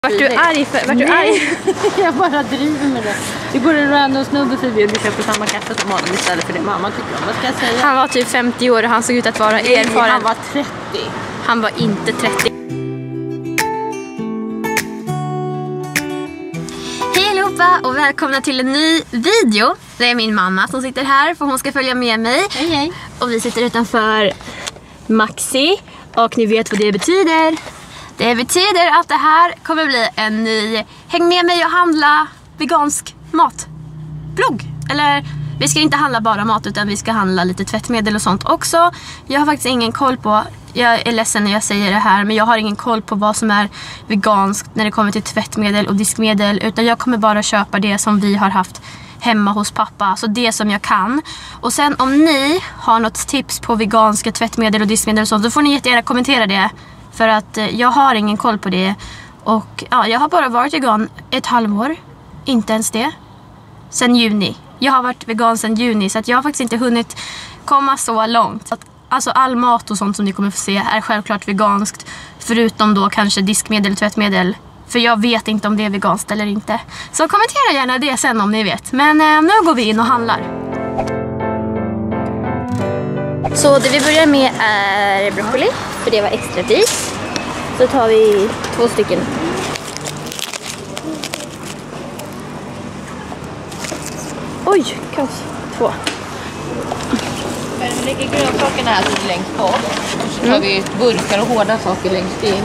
Vart du arg för? Vart du arg? Jag bara driver med det. Det går en random snubbe förbi och du köper samma kaffe som honom istället för det mamma tycker om. Vad ska jag säga? Han var typ 50 år och han såg ut att vara erfaren. Han var 30. Han var inte 30. Hej allihopa och välkomna till en ny video. Det är min mamma som sitter här för hon ska följa med mig. Hej hej. Och vi sitter utanför Maxi och ni vet vad det betyder. Det betyder att det här kommer bli en ny häng med mig och handla vegansk matblogg. Eller vi ska inte handla bara mat utan vi ska handla lite tvättmedel och sånt också. Jag har faktiskt ingen koll på, jag är ledsen när jag säger det här, men jag har ingen koll på vad som är veganskt när det kommer till tvättmedel och diskmedel. Utan jag kommer bara köpa det som vi har haft hemma hos pappa, alltså det som jag kan. Och sen om ni har något tips på veganska tvättmedel och diskmedel och sånt, då får ni jättegärna kommentera det. För att jag har ingen koll på det. Och ja, jag har bara varit vegan ett halvår. Inte ens det. Sen juni. Jag har varit vegan sen juni. Så att jag har faktiskt inte hunnit komma så långt. Alltså all mat och sånt som ni kommer få se är självklart veganskt. Förutom då kanske diskmedel och tvättmedel. För jag vet inte om det är veganskt eller inte. Så kommentera gärna det sen om ni vet. Men nu går vi in och handlar. Så det vi börjar med är broccoli. För det var extra pris. Så tar vi 2 stycken. Oj, kanske 2. Vi lägger grönsakerna här så längst bort. Och så tar vi burkar och hårda saker längst in.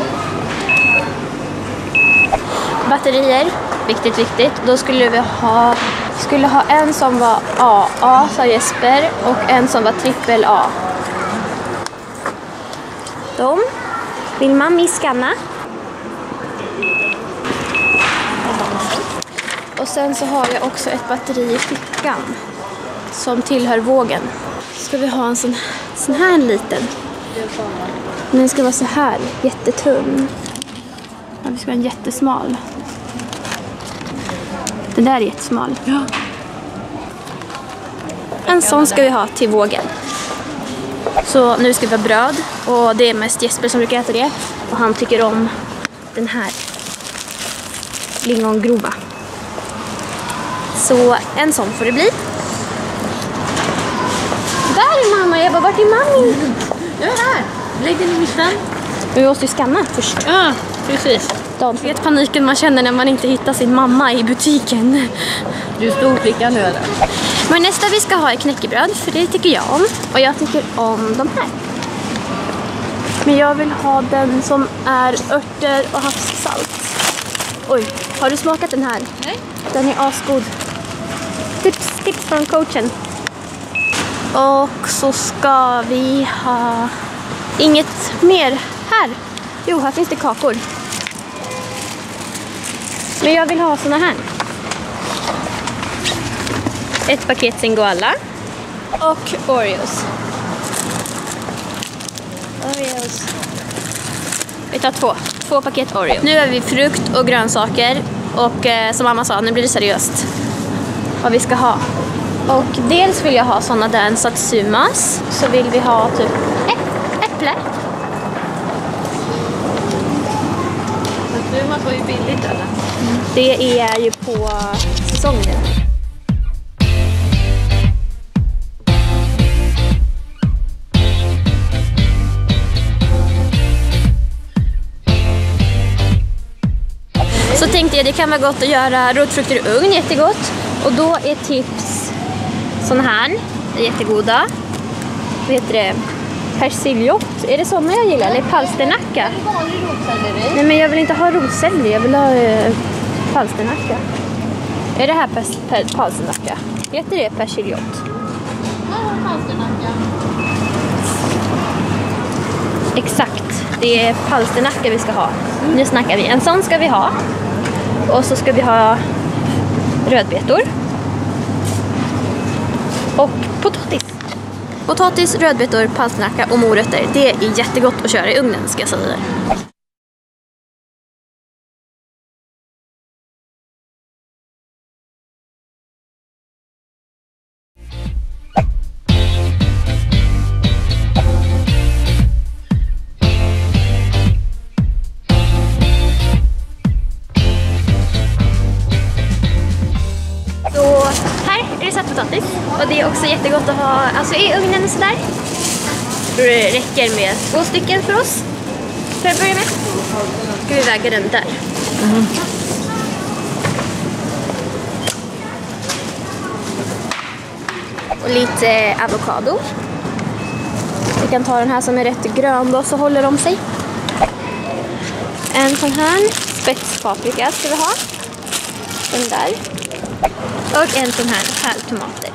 Batterier, viktigt. Då skulle vi ha en som var AA, sa Jesper, och en som var trippel A. De vill mamma scanna. Och sen så har jag också ett batteri i fickan som tillhör vågen. Ska vi ha en sån här liten. Den ska vara så här, jättetunn. Ja, vi ska ha en jättesmal. Den där är jättesmal. Ja. En sån ska vi ha till vågen. Så nu ska vi ha bröd. Och det är mest Jesper som brukar äta det. Och han tycker om den här lingongrova. Så en sån får det bli. Där är mamma. Jag bara, vart är mamma? Jag är här. Lägg den i mitten. Vi måste ju scanna först. Ja, precis. Du vet paniken man känner när man inte hittar sin mamma i butiken. Du stod flickan nu eller? Men nästa vi ska ha är knäckebröd, för det tycker jag om. Och jag tycker om de här. Men jag vill ha den som är örter och havssalt. Oj, har du smakat den här? Nej. Den är asgod. Tips från coachen. Och så ska vi ha inget mer här. Jo, här finns det kakor. Men jag vill ha såna här. Ett paket Singoalla. Och Oreos. Vi tar 2 paket Oreo. Nu har vi frukt och grönsaker. Och som mamma sa, nu blir det seriöst. Vad vi ska ha. Och dels vill jag ha såna där satsumas. Så vill vi ha typ äpple. Satsumas var ju billigt eller? Det är ju på säsongen. Så tänkte jag det kan vara gott att göra rotfrukter i ugn, jättegott. Och då är tips sån här, är jättegoda. Vad heter det? Persiljot. Är det såna jag gillar? Eller palsternacka? Är det vanlig rotselleri? Nej, men jag vill inte ha rotselleri, jag vill ha palsternacka. Är det här palsternacka? Heter det persiljot? Här har palsternacka. Exakt, det är palsternacka vi ska ha. Nu snackar vi. En sån ska vi ha. Och så ska vi ha rödbetor. Och potatis. Potatis, rödbetor, palsternacka och morötter. Det är jättegott att köra i ugnen, ska jag säga. Och det är också jättegott att ha alltså i ugnen och sådär. Då det räcker med 2 stycken för oss. För att börja med. Ska vi väga den där. Och lite avokado. Vi kan ta den här som är rätt grön då, så håller de sig. En sån här spetspaprika ska vi ha. Den där. Och en sån här pärltomater.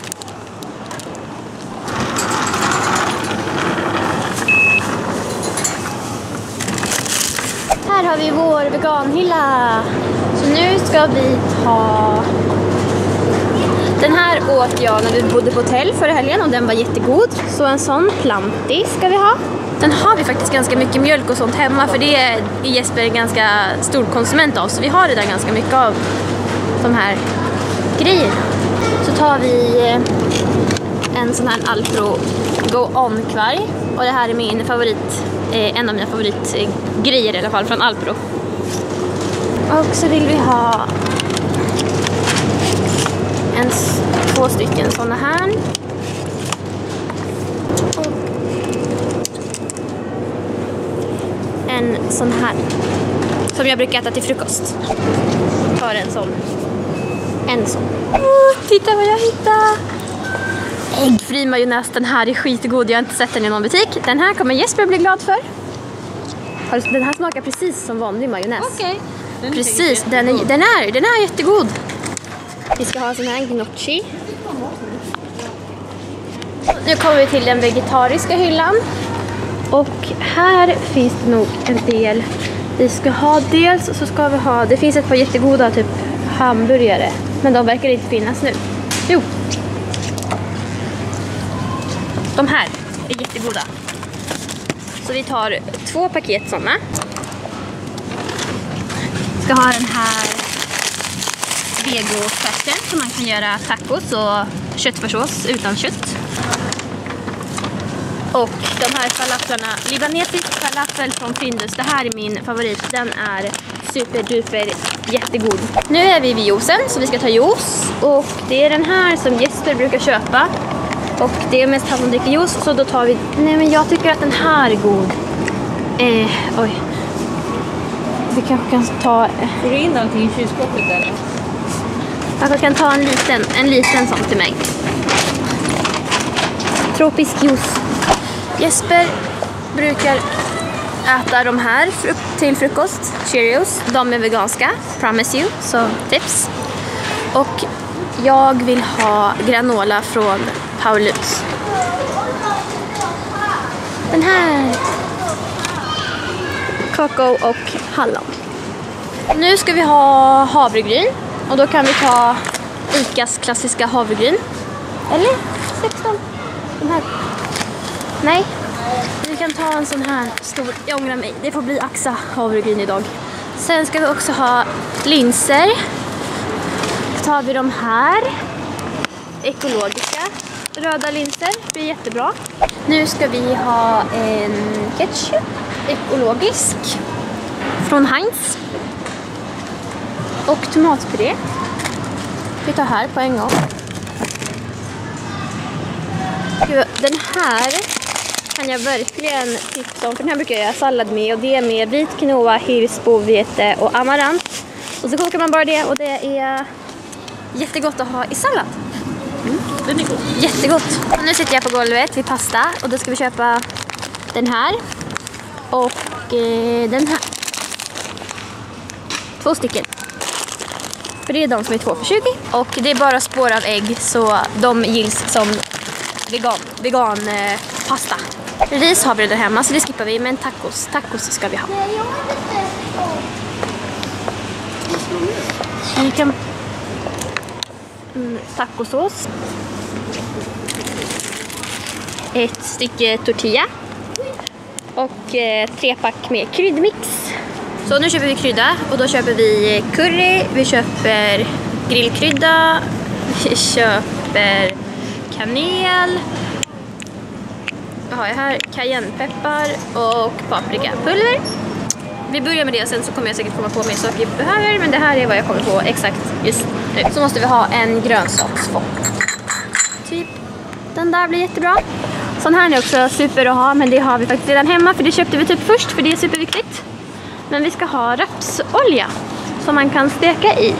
Här har vi vår veganhylla. Så nu ska vi ta... Den här åt jag när vi bodde på hotell förra helgen och den var jättegod. Så en sån planti ska vi ha. Sen har vi faktiskt ganska mycket mjölk och sånt hemma, för det är Jesper en ganska stor konsument av. Så vi har det där ganska mycket av de här grejerna. Så tar vi en sån här Alpro Go-On-kvarg. Och det här är min favorit, en av mina favoritgrejer i alla fall från Alpro. Och så vill vi ha 2 stycken såna här. Och en sån här som jag brukar äta till frukost. Tar en sån. Titta vad jag hittade! Äggfri majonnäs, den här är skitgod. Jag har inte sett den i någon butik. Den här kommer Jesper bli glad för. Den här smakar precis som vanlig majonnäs. Okej. Precis, den är jättegod. Vi ska ha en sån här gnocchi. Nu kommer vi till den vegetariska hyllan. Och här finns det nog en del. Vi ska ha dels så ska vi ha, det finns ett par jättegoda typ hamburgare. Men de verkar inte finnas nu. Jo. De här är jättegoda. Så vi tar 2 paket sådana. Ska ha den här vegofärsen som man kan göra tacos och köttfärssås utan kött. Och de här falaflarna, libanesisk falafel från Findus. Det här är min favorit. Den är superduper jättegod. Nu är vi vid juicen, så vi ska ta juice. Och det är den här som Jesper brukar köpa. Och det är mest han som dricker juice, så då tar vi... Nej, men jag tycker att den här är god. Oj. Vi kanske kan ta... Får du in allting i kylskåpet eller? Jag kan ta en liten sån till mig. Tropisk juice. Jesper brukar äta de här till frukost. Cheerios. De är veganska. Promise you. Så tips. Och jag vill ha granola från Paulus. Den här. Kakao och hallon. Nu ska vi ha havregryn. Och då kan vi ta Icas klassiska havregryn. Eller 16. Den här. Nej. Vi kan ta en sån här stor. Jag ångrar mig. Det får bli Axa havregryn idag. Sen ska vi också ha linser. Då tar vi de här. Ekologiska röda linser. Det är jättebra. Nu ska vi ha en ketchup. Ekologisk. Från Heinz. Och tomatpuré. Vi tar här på en gång. Den här kan jag verkligen tipsa om. För den här brukar jag göra sallad med. Och det är med vit quinoa, hirsbo, vete och amarant. Och så kokar man bara det. Och det är jättegott att ha i sallad. Den är god. Jättegott. Och nu sitter jag på golvet vid pasta. Och då ska vi köpa den här. Och den här. 2 stycken. För det är de som är 2 för 20. Och det är bara spår av ägg. Så de gills som vegan pasta. Ris har vi där hemma, så det skippar vi. Men tacos ska vi ha. Vi kan... tacosås. 1 stycke tortilla. Och 3 pack med kryddmix. Så nu köper vi krydda. Och då köper vi curry. Vi köper grillkrydda. Vi köper kanel. Vad har jag här? Cayennepeppar och paprikapulver. Vi börjar med det, sen så kommer jag säkert komma på mer saker vi behöver. Men det här är vad jag kommer på exakt just nu. Så måste vi ha en grönsaksfond. Typ den där blir jättebra. Sån här är också super att ha, men det har vi faktiskt redan hemma för det köpte vi typ först för det är superviktigt. Men vi ska ha rapsolja som man kan steka i.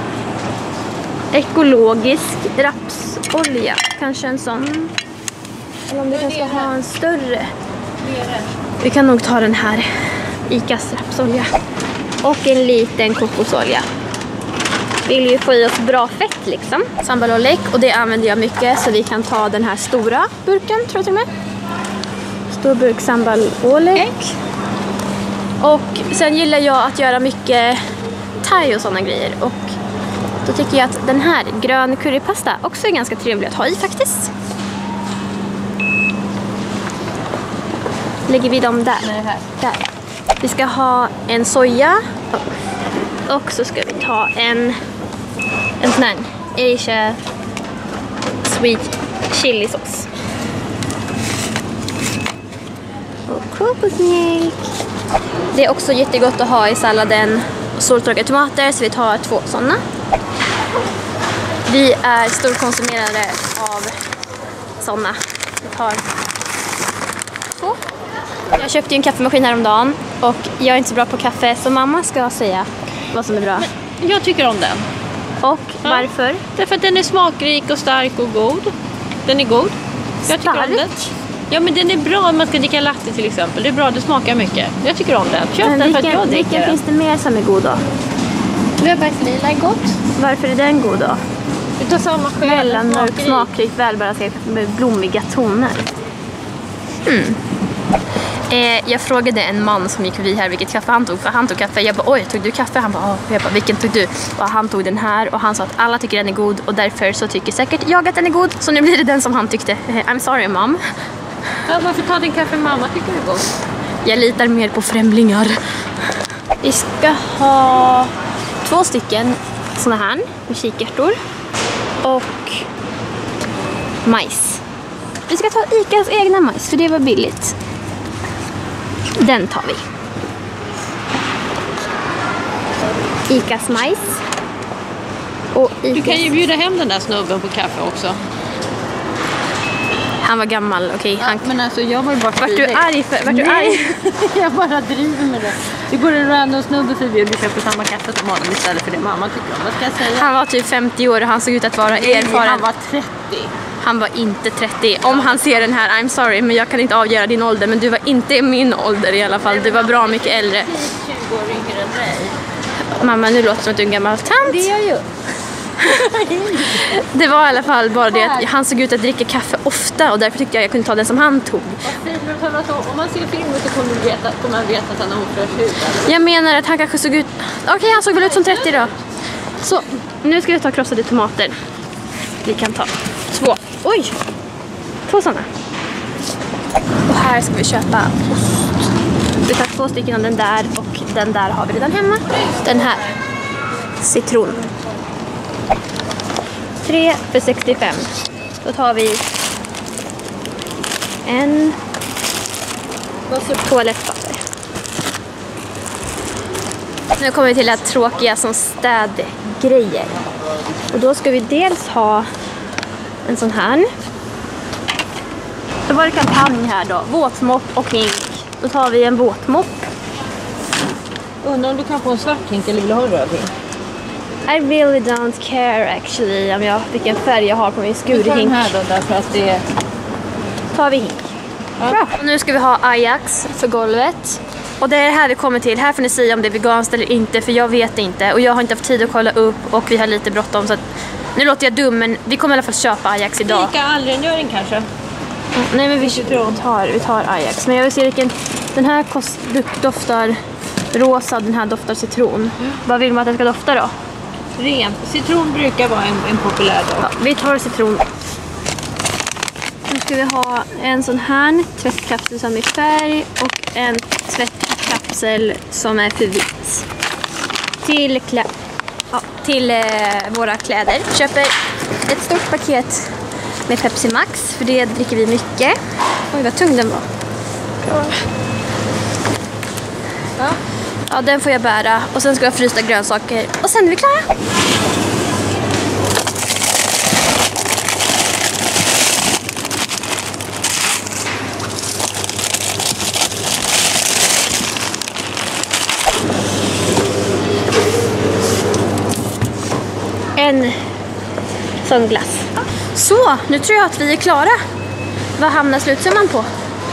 Ekologisk rapsolja. Kanske en sån. Eller om du kanske ska ha en större. Vi kan nog ta den här. Icas rapsolja. Och en liten kokosolja. Vill ju få i oss bra fett liksom. Sambal olek, och det använder jag mycket så vi kan ta den här stora burken, tror jag till och med. Stor burk sambal olek. Och sen gillar jag att göra mycket thai och sådana grejer. Och då tycker jag att den här grön currypasta också är ganska trevlig att ha i faktiskt. Lägger vi dem där. Nej, här. Där. Vi ska ha en soja. Och så ska vi ta en sån här Asia sweet chili sås. Och kokosmjölk. Det är också jättegott att ha i salladen. Soltorkade tomater, så vi tar 2 sådana. Vi är storkonsumerare av sådana. Vi tar 2. Jag köpte ju en kaffemaskin häromdagen och jag är inte så bra på kaffe så mamma ska säga vad som är bra. Men jag tycker om den. Och varför? Därför att den är smakrik och stark och god. Den är god. Jag tycker om den. Ja, men den är bra om man ska dricka latte till exempel. Det är bra, det smakar mycket. Jag tycker om den. Köp den för att jag dricker. Vilken finns det mer som är god då? Rödbärslila är gott. Varför är den god då? Vi tar samma skäl. Mellanmörk, smakrikt, välbalanserat med blommiga toner. Jag frågade en man som gick förbi här vilket kaffe han tog. För han tog kaffe. Jag bara, oj, tog du kaffe? Han bara, ja. Jag bara, vilken tog du? Och han tog den här. Och han sa att alla tycker den är god. Och därför så tycker säkert jag att den är god. Så nu blir det den som han tyckte. I'm sorry, mom. Ja, varför tar din kaffe mamma tycker du är god? Jag litar mer på främlingar. Vi ska ha 2 stycken såna här med kikärtor. Och majs. Vi ska ta Icas egna majs för det var billigt. Den tar vi. Icas majs. Och Icas... Du kan ju bjuda hem den där snubben på kaffe också. Han var gammal, okej. Ja, men alltså jag var bara Vart du arg för? Vart du arg? Jag bara driver med det. Det går en random snubbe förbi och du köper samma kaffe som honom istället för det mamma tycker om. Vad ska jag säga? Han var typ 50 år och han såg ut att vara erfaren. Han var 30. Han var inte 30. Om han ser den här, I'm sorry, men jag kan inte avgöra din ålder. Men du var inte i min ålder i alla fall. Du var bra mycket äldre. 20 år yngre än dig. Mamma, nu låter det som att du är en gammal tant. Det gör ju. Det var i alla fall bara det att han såg ut att dricka kaffe ofta. Och därför tyckte jag kunde ta den som han tog. Om man ser filmen så kommer man veta att han har ofräsch hud. Jag menar att han kanske såg ut... Okej, han såg väl ut som 30 då. Så, nu ska vi ta krossade tomater. Vi kan ta 2. Oj! 2 sådana. Och här ska vi köpa ost. Vi tar 2 stycken av den där och den där har vi redan hemma. Den här. Citron. 3 för 65. Då tar vi en toalettpapper. Nu kommer vi till det tråkiga som städgrejer. Och då ska vi dels ha en sån här. Då var det kampanj här då. Våtmopp och hink. Då tar vi en våtmopp. Undrar om du kan få en svart hink eller vill du ha en röd hink? I really don't care actually om vilken färg jag har på min skurhink. Vi tar den här då därför att det är... Tar vi hink. Ja. Bra. Och nu ska vi ha Ajax för golvet. Och det är här vi kommer till. Här får ni säga om det är veganskt eller inte, för jag vet inte. Och jag har inte haft tid att kolla upp och vi har lite bråttom så att... Nu låter jag dum, men vi kommer i alla fall köpa Ajax idag. Lika allrengöring kanske? Nej, men vi tar Ajax. Men jag vill se vilken... Den här doftar rosa, den här doftar citron. Vad vill man att den ska dofta då? Rent. Citron brukar vara en populär doft. Ja, vi tar citron. Nu ska vi ha en sån här tvättkapsel som är färg och en tvättkapsel som är för vitt. Till våra kläder. Vi köper ett stort paket med Pepsi Max, för det dricker vi mycket. Oj, vad tung den var. Ja, den får jag bära. Och sen ska jag frysta grönsaker. Och sen är vi klara. en sån glass. Så, nu tror jag att vi är klara. Vad hamnar slutsumman på?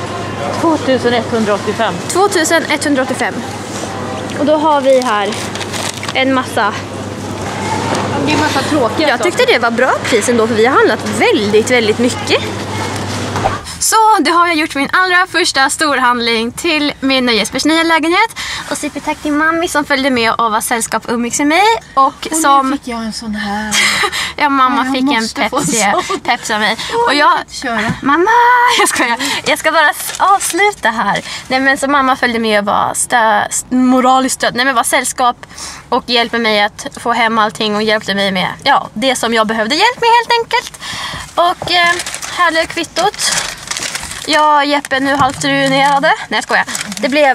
2185. 2185. Och då har vi här en massa... Det är massa tråkiga Jag tyckte det var bra pris ändå, för vi har handlat väldigt, väldigt mycket. Så det har jag gjort min allra första storhandling till min nöjesbärs nya lägenhet. Och supertack till mammi som följde med och var sällskap umix i mig. Och som... nu fick jag en sån här. Ja, mamma fick en Pepsi av mig. Och jag... Mamma, jag ska bara avsluta här. Nej, men så mamma följde med och var moraliskt stöd. Nej, men var sällskap och hjälpte mig att få hem allting och hjälpte mig med det som jag behövde hjälp med helt enkelt. Och här blev kvittot. Jag och Jeppe nu halvt ruinerade. Nej, jag skojar. Det blev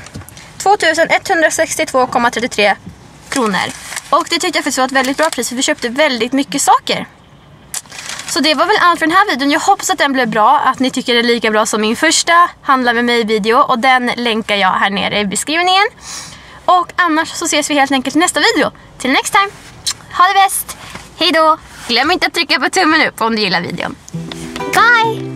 2162,33 kronor. Och det tyckte jag faktiskt var ett väldigt bra pris, för vi köpte väldigt mycket saker. Så det var väl allt för den här videon. Jag hoppas att den blev bra, att ni tycker det är lika bra som min första handla med mig video. Och den länkar jag här nere i beskrivningen. Och annars så ses vi helt enkelt i nästa video. Till next time. Ha det bäst. Hej då. Glöm inte att trycka på tummen upp om du gillar videon. Bye!